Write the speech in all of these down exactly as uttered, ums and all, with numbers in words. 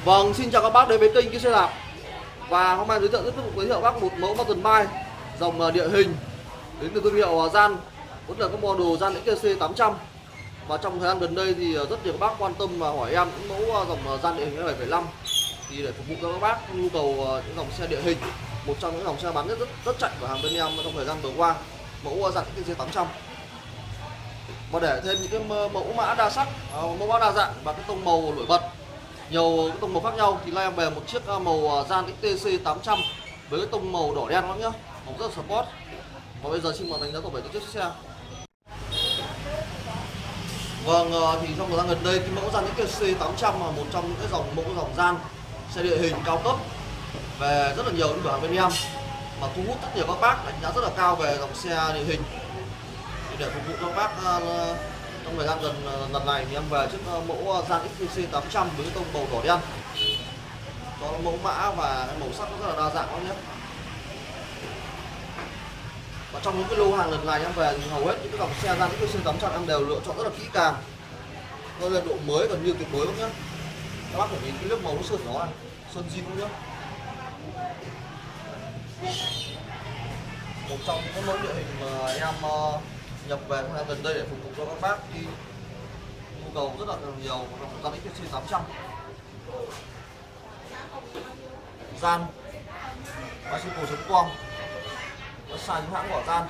Vâng, xin chào các bác đến với kênh Kia Xe Đạp. Và hôm nay giới thiệu tiếp tục giới thiệu bác một mẫu Mountain Bike dòng địa hình đến từ thương hiệu Gian, cũng là các model Gian ích tê xê tám trăm. Và trong thời gian gần đây thì rất nhiều các bác quan tâm và hỏi em những mẫu dòng Gian địa hình bảy phẩy năm thì để phục vụ cho các bác nhu cầu những dòng xe địa hình, một trong những dòng xe bán rất rất, rất chạy của hàng bên em trong thời gian vừa qua, mẫu Gian ích tê xê tám trăm. Và để thêm những cái mẫu mã đa sắc, mẫu mã đa dạng và cái tông màu nổi bật, nhiều cái tông màu khác nhau thì nay em về một chiếc màu Gian ích tê xê tám trăm với cái tông màu đỏ đen lắm nhá, màu rất là sport. Và bây giờ xin mời đánh giá tổng thể chiếc xe. Vâng, thì trong thời gian gần đây cái mẫu Gian ích tê xê tám trăm là một trong những cái dòng mẫu dòng Gian xe địa hình cao cấp về rất là nhiều cửa hàng bên em, mà thu hút rất nhiều các bác đánh giá rất là cao về dòng xe địa hình. Thì để phục vụ cho các bác trong thời gian gần lần này thì em về chiếc mẫu Gian ích tê xê tám trăm với cái tông màu đỏ đen, có mẫu mã và cái màu sắc rất là đa dạng lắm nhé. Và trong những cái lô hàng lần này em về thì hầu hết những cái dòng xe Gian ích tê xê tám trăm em đều lựa chọn rất là kỹ càng, nó lên độ mới gần như tuyệt đối lắm nhé. Các bác phải nhìn cái nước màu nó sơn nó này, sơn zin luôn nhé. Một trong những cái mẫu địa hình mà em nhập về thời gian gần đây để phục vụ cho các bác khi nhu cầu rất là nhiều của dòng Gian ích tê xê tám trăm. Gian bicycle chấm com, website những hãng của Gian.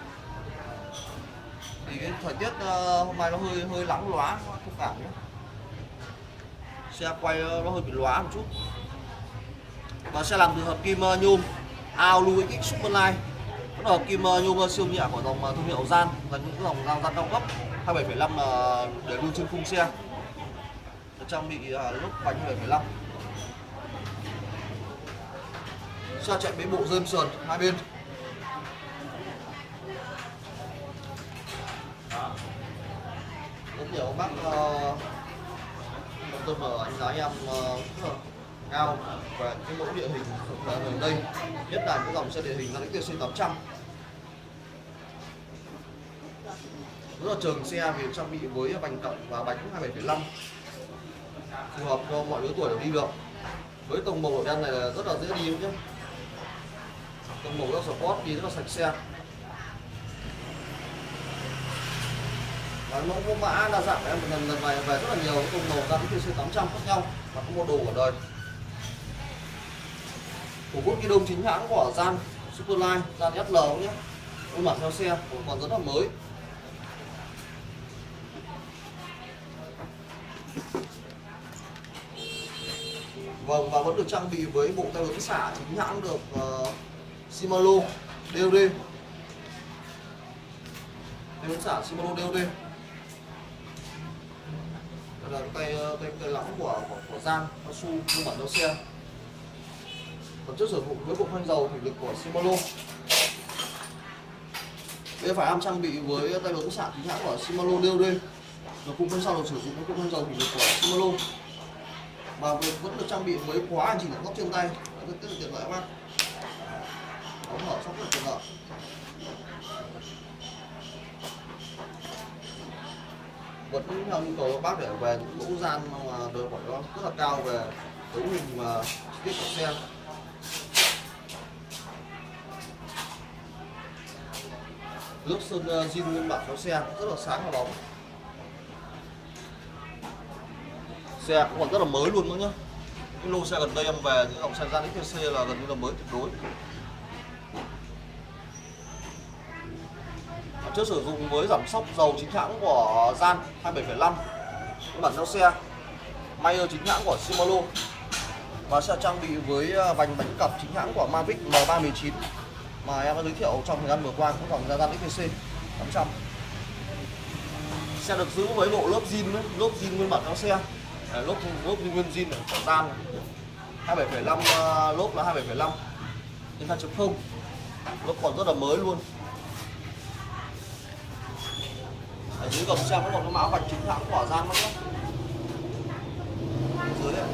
Thì cái thời tiết uh, hôm nay nó hơi hơi nắng lóa, thông cảm nhé. Xe quay nó hơi bị lóa một chút. Và xe làm từ hợp kim uh, nhôm Alu ích ích Superline, nó hợp kim uh, nhôm siêu nhẹ của dòng uh, thương hiệu Gian, và những dòng Gian, Gian cao cấp hai bảy phẩy năm uh, để luôn trên khung xe, được trang bị uh, lốp bánh hai bảy phẩy năm. Xe chạy với bộ rơm sườn hai bên. Rất nhiều bác uh, tôi mở đánh giá em uh, rất là cao về cái mẫu địa hình gần đây, nhất là những dòng xe địa hình Gian ích tê xê tám trăm. Rất là trường xe vì trang bị với vành cộng và bánh hai bảy phẩy năm, phù hợp cho mọi lứa tuổi đều đi được. Với tông màu đỏ đen này là rất là dễ đi nhé, tông màu rất sport, đi rất là sạch xe. Và mẫu mã đa dạng của em lần lần này về rất là nhiều tông màu Gian ích tê xê tám trăm khác nhau và các model ở đời. Cổ vuốt ghi đông chính hãng của Gian Superline, Gian ét lờ nhé, khuôn mặt theo xe còn rất là mới. Vâng, và vẫn được trang bị với bộ tay hướng xả chính hãng được uh, Shimano đê o đê, tay hướng xả Shimano đê o đê. Đây là tay tay tay lắm của của, của Gian, nó su khuôn mặt theo xe. Còn trước sử dụng với bộ phanh dầu thủy lực của Shimano. Bên phải em trang bị với tay hướng xả chính hãng của Shimano đê o đê, và cùng bên sau được sử dụng với bộ phanh dầu thủy lực của Shimano. Và vẫn được trang bị với khóa hành trình góc trên tay, rất rất là tiện lợi các bác. Đóng mở sóc rất là tiện lợi. Vẫn theo nhu cầu các bác để về những mẫu Gian mà đời của nó rất là cao về cấu hình và chi tiết của xe. Lớp sơn zin nguyên bản của xe rất là sáng và bóng. Xe cũng còn rất là mới luôn nữa nhá. Cái lô xe gần đây em về những dòng xe Gian ích tê xê là gần như là mới tuyệt đối. Trước sử dụng với giảm sóc dầu chính hãng của Gian hai bảy phẩy năm, bản theo xe may chính hãng của Shimano, và sẽ trang bị với vành bánh cặp chính hãng của Mavic M ba một chín mà em đã giới thiệu trong thời gian vừa qua của dòng Gian ích tê xê tám trăm. Xe được giữ với bộ lốp zin, lốp zin nguyên bản theo xe, lốp lốp nguyên zin của Gian hai bảy phẩy năm, lốp là hai bảy phẩy năm trên hai chấm không, lốp còn rất là mới luôn. Ở dưới gầm xe có một cái mã vạch chính hãng của Gian nữa. Dưới này.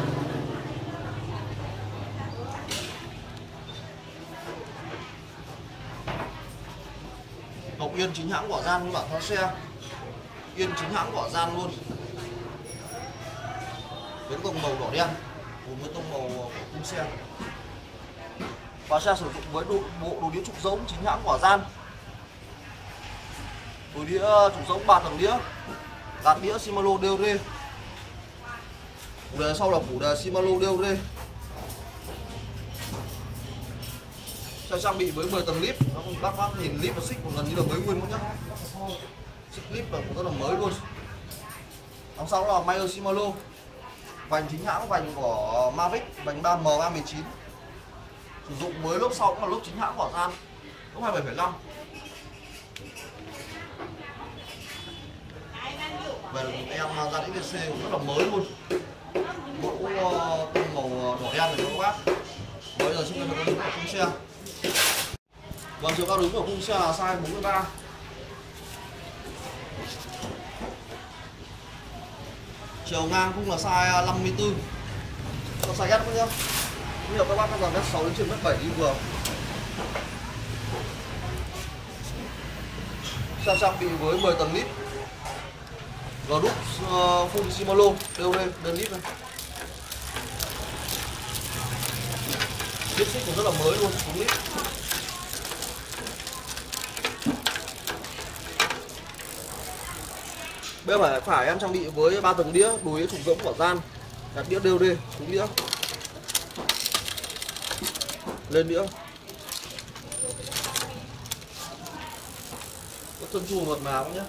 Cổng yên chính hãng của Gian nguyên bản theo xe, yên chính hãng của Gian luôn, với tông màu đỏ đen. cùng với tông màu của khung xe. Và xe sử dụng với bộ, bộ đồ đĩa trục giống chính hãng của Gian. Đồ đĩa trục giống ba tầng đĩa, gạt đĩa Shimano đê ô rê. Phủ đề sau là phủ đề Shimano đê ô rê. Xe trang bị với mười tầng clip. Bác bác nhìn clip và xích một lần như là mới nguyên nhá. Xích clip là cũng rất là mới luôn. Đằng sau là Mayer Shimano. Vành chính hãng, vành của Mavic, vành ba M ba một chín. Sử dụng với lốp sau cũng là lốp chính hãng của Gian, lốp hai mươi bảy phẩy năm. Về là một em Gian ích xê cũng rất là mới luôn. Mẫu tông màu đỏ đen này các bác. Bây giờ xin mời các bác khung xe. Vâng, chiều cao đứng của khung xe là size bốn mươi ba. Chiều ngang khung là size năm mươi tư. Còn size S nhá. Nhiều các bác các dòng mét sáu đến trên mét bảy đi vừa. Xe trang bị với mười tầng lít. Group uh, full Shimano đê ô rê đơn lít này. Tiếp xích cũng rất là mới luôn, bốn lít. Bên phải phải em trang bị với ba tầng đĩa, đồ đĩa trục giống của Gian, đặt đĩa đê ô rê, xuống đĩa, lên đĩa, có chân chu mượt mà nhé.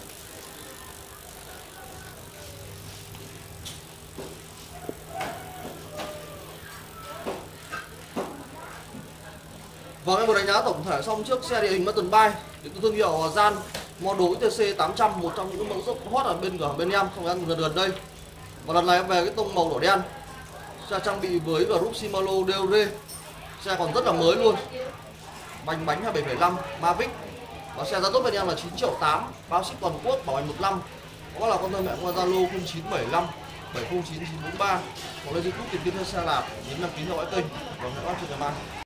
Vâng, em vừa đánh giá tổng thể xong chiếc xe địa hình mountain bike đến từ thương hiệu Gian model ích tê xê tám trăm, một trong những mẫu rất hot ở bên cửa bên em trong em gần gần đây. Và lần này em về cái tông màu đỏ đen. Xe trang bị với group Shimano đê ô rê. Xe còn rất là mới luôn. Bánh bánh hai mươi bảy phẩy năm Mavic. Và xe giá tốt bên em là chín triệu tám, bao ship toàn quốc, bảo hành một năm. Có là con thân mẹ qua Zalo không chín bảy năm bảy không chín chín bốn ba. Hoặc lên YouTube tìm kiếm theo xe lạp, nhấn đăng ký theo dõi kênh. Và hẹn gặp lại trên ngày mai.